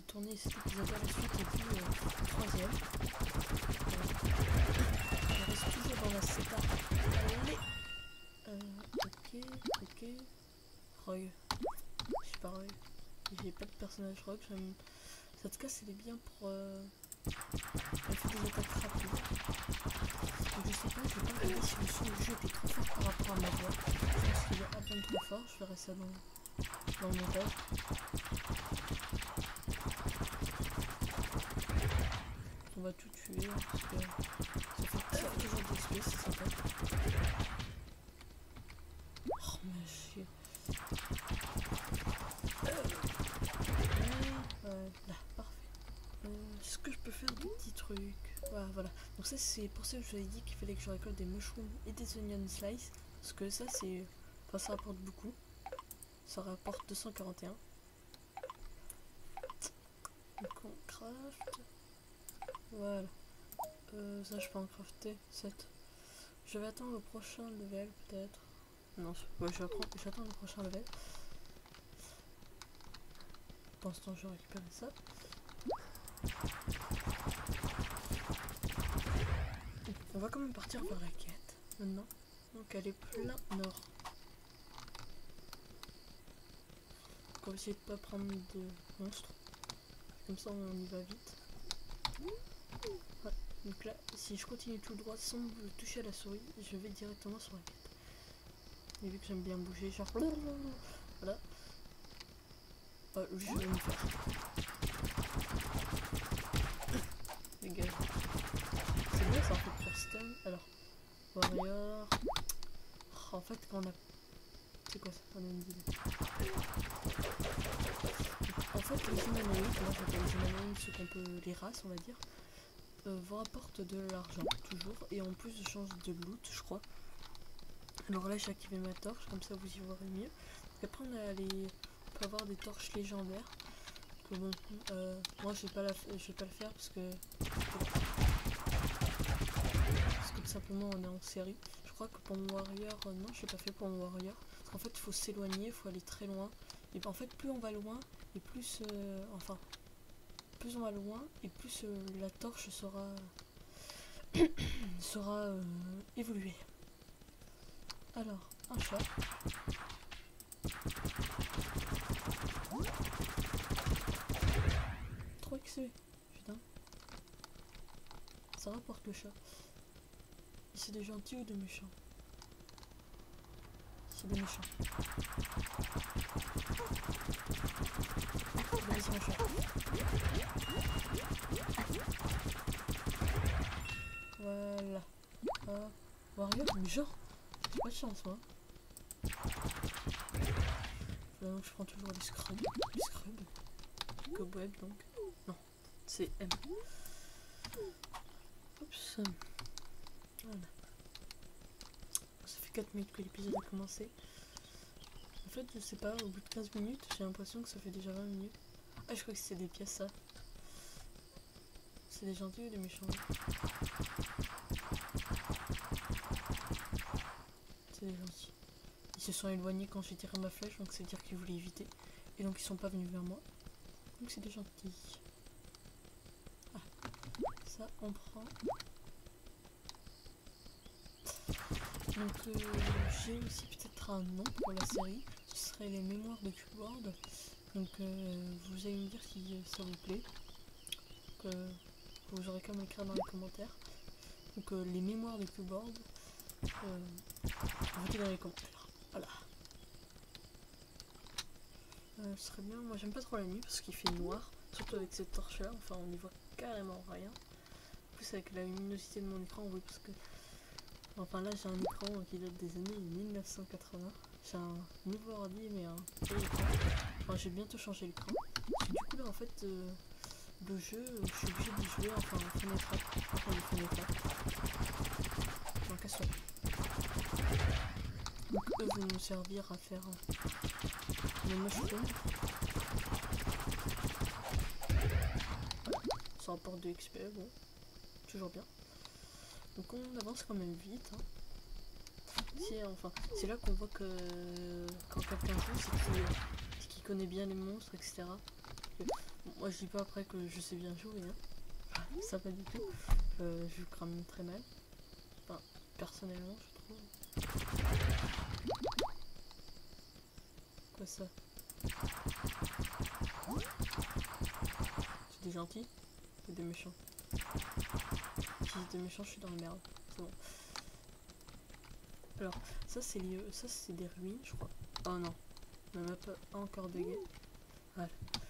tourné cet épisode-là, la suite et puis le troisième. On reste toujours dans la CETA. Allez. Ok. Rogue. Je sais pas Rogue. J'ai pas de personnage Rogue. En tout cas, c'est bien pour... elle fait des attaques rapides. Donc, je sais pas, je vais pas regarder si le son du jeu était trop fort par rapport à ma voix. Je pense qu'il est à peine trop fort. Je ferai ça dans le montage. On va tout tuer parce que ça fait toujours des XP, c'est sympa. Oh mais chier. Là, parfait. Est-ce que je peux faire des petits trucs? Voilà. Donc ça c'est pour ça que je vous avais dit qu'il fallait que je récolte des mushrooms et des onion slice. Parce que ça c'est... Enfin ça rapporte beaucoup. Ça rapporte 241. Donc on craft. Voilà. Ça je peux en crafter 7. Je vais attendre le prochain level peut-être. Non, ouais, j'attends le prochain level. Pendant ce temps je récupère ça. On va quand même partir vers la quête maintenant. Donc elle est plein nord. On va essayer de pas prendre de monstres. Comme ça on y va vite. Ouais. Donc là, si je continue tout droit sans toucher à la souris, je vais directement sur la quête. Et vu que j'aime bien bouger, genre... Voilà. Je vais me faire. Dégage. C'est bien ça en fait pour stun. Alors, warrior. Oh, en fait, quand on a... C'est quoi ça? On a une idée. En fait, les humanoïdes, moi j'appelle les humanoïdes ceux qu'on peut... les races, on va dire, vous rapportent de l'argent, toujours. Et en plus, je change de loot, je crois. Alors là, j'ai activé ma torche, comme ça vous y verrez mieux. Après, on peut avoir des torches légendaires. Que bon, moi je vais pas le faire parce que tout simplement on est en série. Je crois que pour mon warrior, non, je l'ai pas fait pour mon warrior. Parce qu'en fait, il faut s'éloigner, il faut aller très loin. Et en fait, plus on va loin, et plus, plus on va loin, et plus la torche sera évoluée. Alors, un chat. Trop XP, putain. Ça rapporte le chat. C'est des gentils ou des méchants? C'est des méchants. Vas-y mon chat. Voilà. Warrior, mais genre, j'ai pas de chance moi. Donc je prends toujours les scrubs. Les scrubs. Cobweb donc. Non, c'est M. Oups. Voilà. Ça fait 4 minutes que l'épisode a commencé. En fait, je sais pas, au bout de 15 minutes, j'ai l'impression que ça fait déjà 20 minutes. Ah, je crois que c'est des pièces ça. C'est des gentils ou des méchants? C'est des gentils. Ils se sont éloignés quand j'ai tiré ma flèche, donc ça veut dire qu'ils voulaient éviter. Et donc ils sont pas venus vers moi. Donc c'est des gentils. Ah, ça on prend. Donc j'ai aussi peut-être un nom pour la série. Ce serait les mémoires de Cubeboard. Donc vous allez me dire si ça vous plaît. Vous aurez qu'à m'écrire dans les commentaires. Donc les mémoires de Cubeboard. Votez dans les commentaires. Voilà. Ce serait bien. Moi j'aime pas trop la nuit parce qu'il fait noir. Surtout avec cette torche là. Enfin on n'y voit carrément rien. En plus avec la luminosité de mon écran, oui, parce que... Enfin là j'ai un écran qui date des années 1980. J'ai un nouveau ordi mais un vieil écran. Enfin j'ai bientôt changé l'écran. Du coup là en fait le jeu, je suis obligé d'y jouer enfin en fenêtre. Enfin en fenêtre. Donc casse-toi. Donc eux vont nous servir à faire les mushrooms. Ça rapporte de XP, bon. Toujours bien. Donc on avance quand même vite. Hein. C'est là qu'on voit que quand quelqu'un joue, c'est qu'il connaît bien les monstres, etc. Moi Moi je dis pas après que je sais bien jouer, hein. Ça pas du tout. Je crame très mal. Enfin, personnellement je trouve. Quoi ça? C'est des gentils? C'est des méchants? Si c'est des méchants, je suis dans la merde. C'est bon. Alors, ça c'est des ruines, je crois. Oh non, la map a encore bugué. Voilà.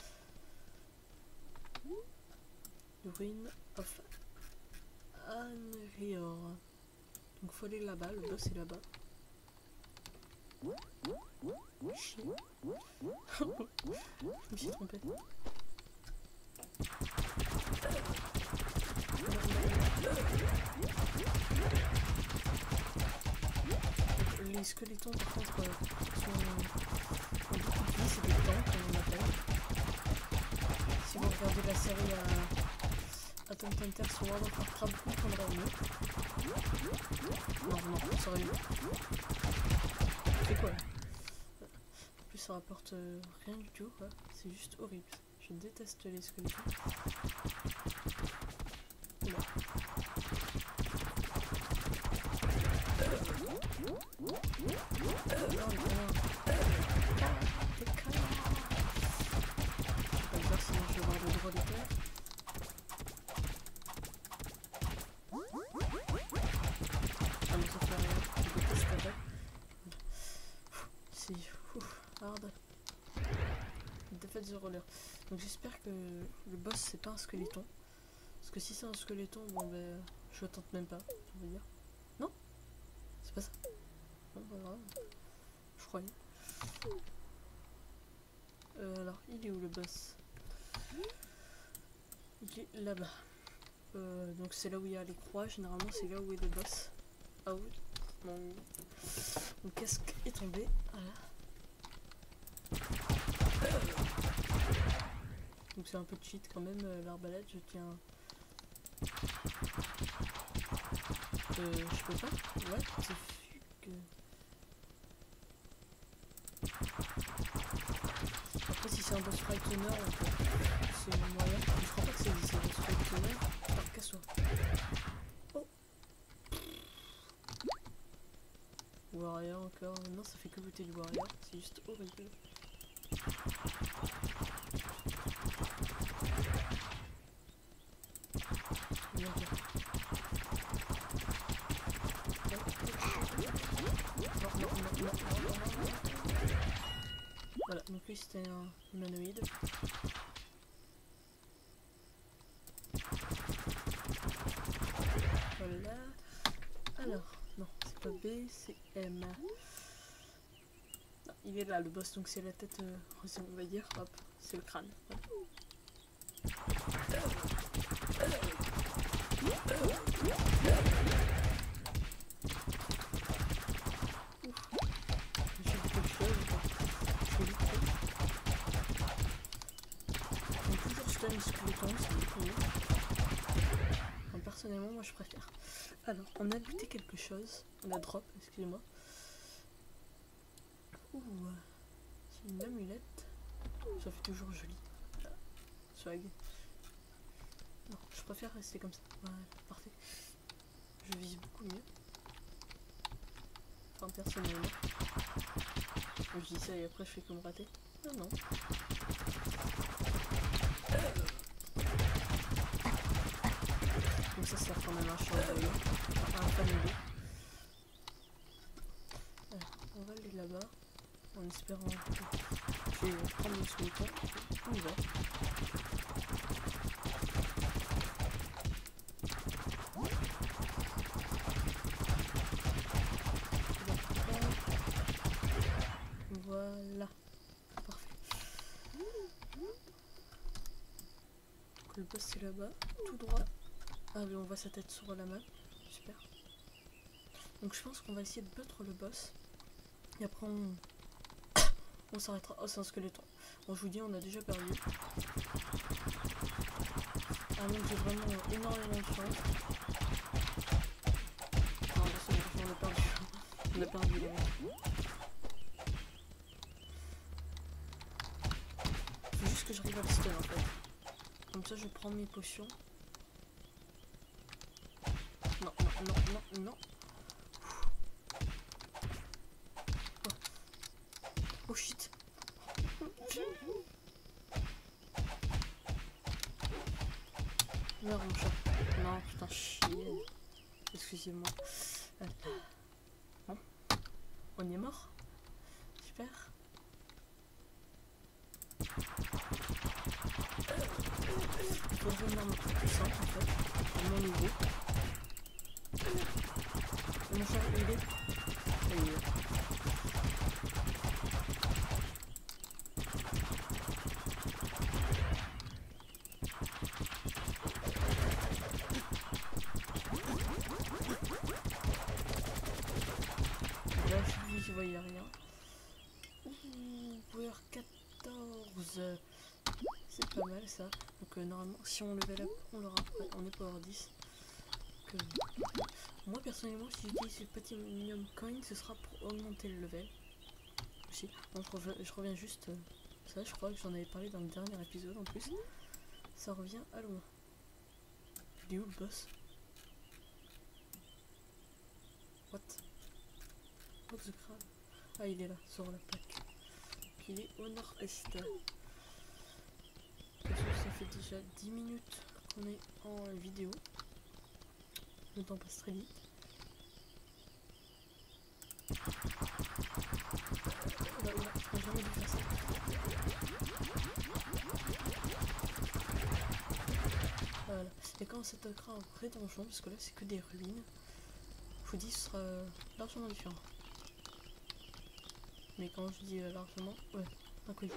The Ruin of Anrior. Donc faut aller là-bas, le boss est là-bas. Chier. Je me suis trompé. Les squelettons par contre sont beaucoup de vie, c'est des tanks comme on appelle. Si vous regardez la série à Tom Hunter sur World of Warcraft, vous comprendrez mieux. Non, ça aurait mieux. C'est quoi là? En plus ça rapporte rien du tout, quoi. C'est juste horrible. Je déteste les squelettons. Oula. Sinon je vais avoir le droit de terre. Ah mais ça fait rien, je déteste la balle. C'est hard. Défaite The Roller. Donc j'espère que le boss c'est pas un squeletton. Parce que si c'est un squeletton, bon ben je tente même pas, on va dire. Non, c'est pas ça. Non, pas grave. Je croyais. Alors, il est où le boss? Il est là-bas. Donc c'est là où il y a les croix, généralement c'est là où est le boss. Ah oui. Mon casque est tombé. Voilà. Donc c'est un peu cheat quand même, l'arbalète, je tiens... je peux pas? Ouais, c'est que... Après si c'est un boss frightener, c'est moyen. Je crois pas que c'est un boss frightener. Alors casse-toi. Oh. Warrior encore. Non, ça fait que voter du Warrior. C'est juste horrible. Voilà, donc lui c'était un humanoïde. Voilà. Alors, non, c'est pas B, c'est M. Non, il est là le boss, donc c'est la tête, on va dire, hop, c'est le crâne. Voilà. Personnellement, moi je préfère. Alors, on a looté quelque chose. On a drop, excusez-moi. Ouh, c'est une amulette. Ça fait toujours joli. Voilà. Swag. Non, je préfère rester comme ça. Voilà, parfait. Je vise beaucoup mieux. Enfin, personnellement. Je dis ça et après je fais comme rater. Non, non. Donc ça sert quand même un champ un famille. On va aller là-bas en espérant que je vais prendre le skeleton. On y va. Voilà. Parfait. Donc le boss c'est là-bas, tout droit. Ah oui, on voit sa tête sur la map. Super. Donc je pense qu'on va essayer de battre le boss. Et après on s'arrêtera. Oh, c'est un squeletton. Bon, je vous dis, on a déjà perdu. Ah donc j'ai vraiment énormément de chance. Non, c'est bon, on a perdu. On a perdu les mecs. Faut juste que j'arrive à le stun en fait. ça je prends mes potions. Non, non, non, non, non. Oh, oh shit. Meurs mon chat. Non, putain, chier. Excusez-moi. Bon, on est mort. Super. Il faut revenir un peu plus simple en fait. À mon niveau. Mon chat, il est. Il est. Là, je voyais rien. Ouh, power 14. C'est pas mal ça. Donc normalement, si on level up, on l'aura après. On est power 10. Donc, moi personnellement, si j'utilise le Platinum Coin, ce sera pour augmenter le level. Aussi. Bon, je reviens juste. Ça, je crois que j'en avais parlé dans le dernier épisode en plus. Ça revient à loin. Il est où le boss? What? What the crap? Ah, il est là, sur la plaque. Donc, il est au nord-est. Ça fait déjà 10 minutes qu'on est en vidéo. Le temps passe très vite. Oula, oula, j'aurais jamais dû faire ça. Voilà. Et quand on s'attaquera au vrai donjon, parce que là c'est que des ruines, je vous dis ce sera largement différent. Mais quand je dis largement, ouais, un coup.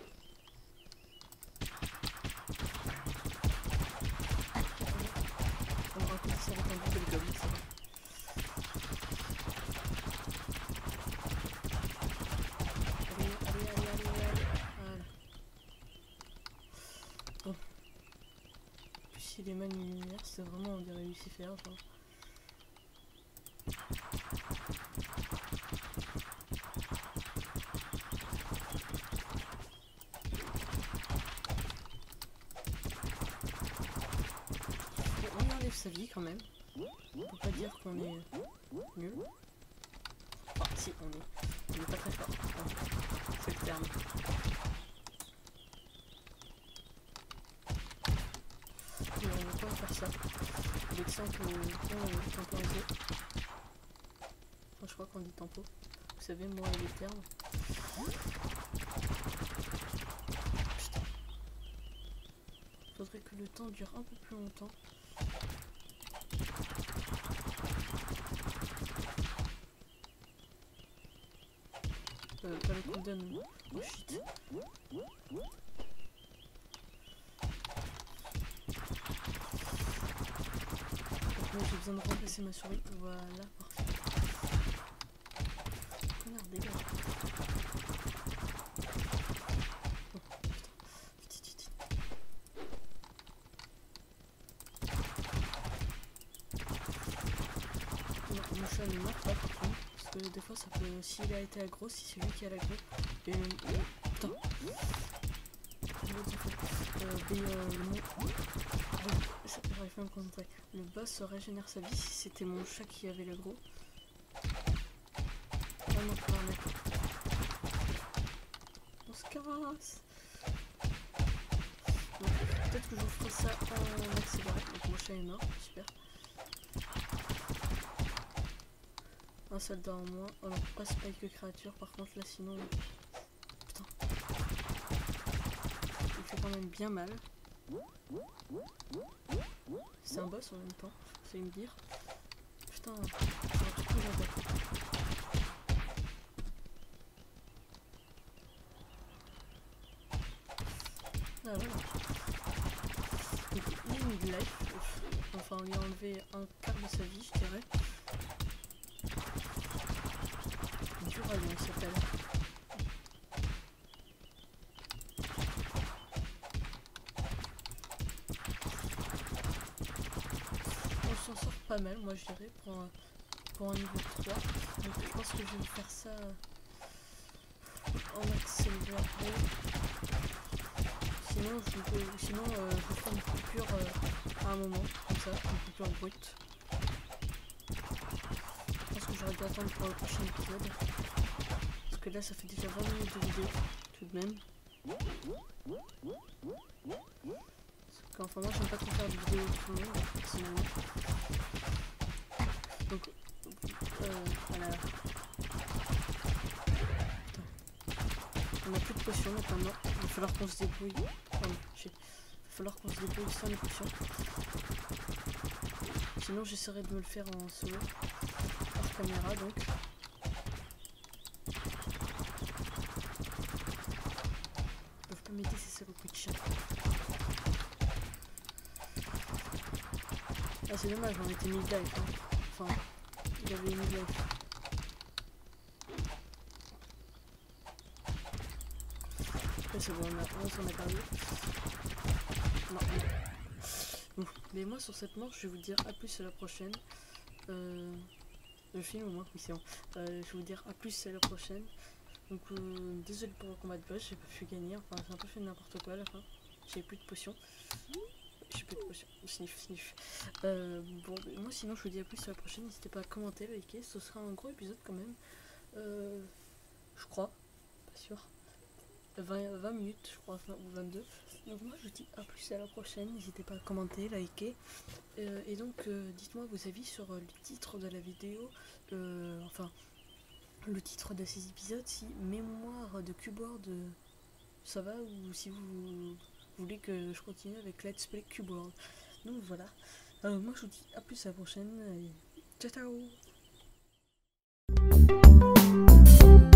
On raconte ça avec un bout de goblin, ça va. Allez. Voilà. Bon. Puis si les mains lumière, c'est vraiment on dirait Lucifer, genre. Sa vie quand même. On peut pas dire qu'on est nul. Enfin, si, on est pas très fort. C'est le terme. Et on va pas faire ça. Avec 5 temporisés. Enfin, je crois qu'on dit tempo. Vous savez, moi et les termes. Putain. Faudrait que le temps dure un peu plus longtemps. Pas le cooldown. Oh shit. Donc j'ai besoin de remplacer ma souris. Voilà, parfait. Connard, dégage. Oh putain. Vite. Non, mon chat ne meurt pas par contre. Parce que des fois ça peut, s'il a été aggro, si c'est lui qui a l'aggro, et putain, j'arrive pas à me concentrer. Le boss régénère sa vie si c'était mon chat qui avait l'aggro. Ah non, pas un mec. On se casse. Peut-être que je vous ferai ça en accéléré. Donc mon chat est mort, super. Un soldat en moins. Oh non, pas spike créature par contre là sinon. Putain. Il fait quand même bien mal. C'est un boss en même temps, vous savez me dire. Putain, j'aurais tout pris là-bas. Ah voilà. Donc il a une life. Enfin on lui a enlevé un quart de sa vie je dirais. Duralion il s'appelle. On s'en sort pas mal moi je dirais pour un niveau 3. Donc je pense que je vais faire ça en accéléré. Sinon je ferai une coupure à un moment, comme ça, une coupure brute. Je pense que j'aurais dû attendre pour le prochain épisode. Parce que là, ça fait déjà 20 minutes de vidéo, tout de même. Parce qu'enfin, moi, j'aime pas trop faire de vidéos tout le monde, personnellement. Donc, voilà. Putain. On a plus de potions, donc maintenant, il va falloir qu'on se débrouille. Pardon, il va falloir qu'on se débrouille sans les potions. Sinon, j'essaierai de me le faire en solo, hors caméra, donc. Ils peuvent pas m'aider, ces salopes de chiens. Ah, c'est dommage, on était mid-life. Hein. Enfin, il avait mid-life. Après, c'est bon, on a perdu. Non, non. Mais moi, sur cette manche, je vais vous dire à plus à la prochaine. Le film, au moins, oui, c'est bon. Je vais vous dire à plus à la prochaine. Donc, désolé pour le combat de boss, j'ai pas pu gagner. Enfin, j'ai un peu fait n'importe quoi à la fin. J'avais plus de potions. J'ai plus de potions. Sniff, sniff. Bon, moi, sinon, je vous dis à plus à la prochaine. N'hésitez pas à commenter, liker. Ce sera un gros épisode quand même. Je crois. Pas sûr. 20 minutes, je crois, ou 22. Donc moi je vous dis à plus à la prochaine, n'hésitez pas à commenter, liker. Et donc dites-moi vos avis sur le titre de la vidéo, enfin le titre de ces épisodes, si mémoire de Cube-World ça va, ou si vous voulez que je continue avec Let's Play Cube-World. Donc voilà, moi je vous dis à plus à la prochaine, et ciao ciao.